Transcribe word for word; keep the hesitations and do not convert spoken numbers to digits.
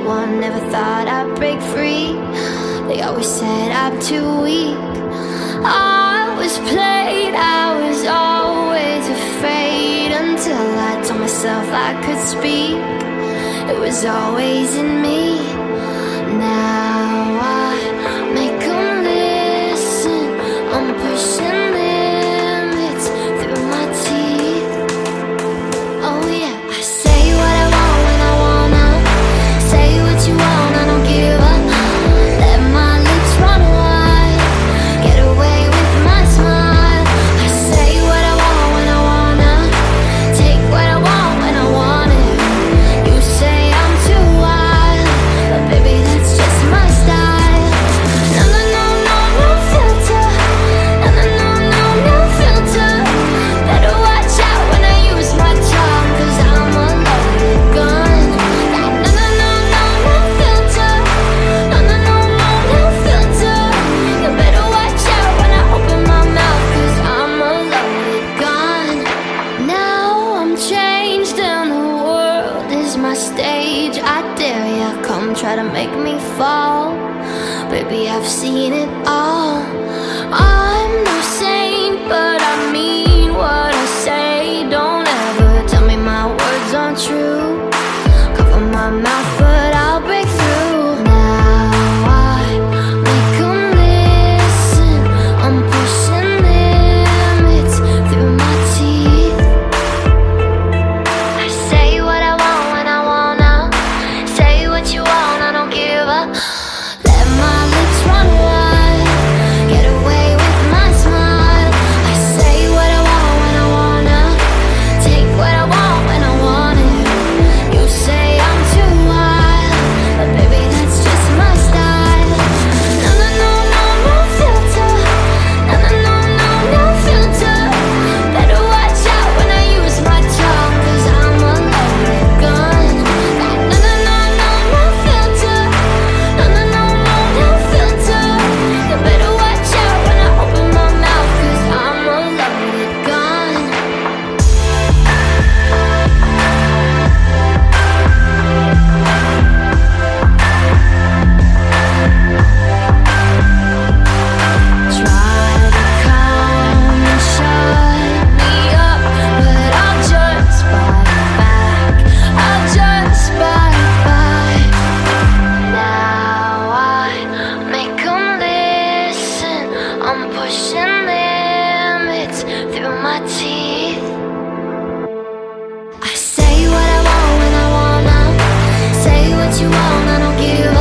one, never thought I'd break free. They always said I'm too weak. I was played, I was always afraid, until I told myself I could speak. It was always in me. Now I make 'em listen. I'm pushing limits through my teeth. Oh yeah, I say what I want when I wanna. Say what you want, I don't give up. Let my lips run wide, get away with my smile. I say what I want when I wanna. Take what I want when I want it. You say I'm too wild, but baby that's just my style. No, no, no, no, no filter. No, no, no, no, no filter. Better watch out when I use my tongue, 'cause I'm a loaded gun. No, no, no, no, no filter. No, no, no, no, no filter. You better watch out when I open my mouth, 'cause I'm a loaded gun. Now I'm changed and the world is my stage. I dare ya, come try to make me fall. Baby, I've seen it all. I'm no saint, but I mean what I say. Don't ever tell me my words aren't true. Cover my mouth, but I'll break through. Now I make 'em listen. I'm pushing limits through my teeth. I say what I want when I wanna. Say what you want, I don't give up. Let my lips run wide, get away with my smile. I say what I want when I wanna. Take what I want when I want it. You say I'm too wild, but baby that's just my style. No, no, no, no, no filter. No, no, no, no, no filter. Better watch out when I use my tongue, 'cause I'm a loaded gun. No, no, no, no, no filter. No, no, no, no, no filter. You better watch out when I open my mouth, 'cause I'm a loaded gun. Try to come and shut me up, but I'll just bite back. I'll just bite back. Now I make 'em listen. I'm pushing limits through my teeth. I say what I want when I wanna. Say what you want, I don't give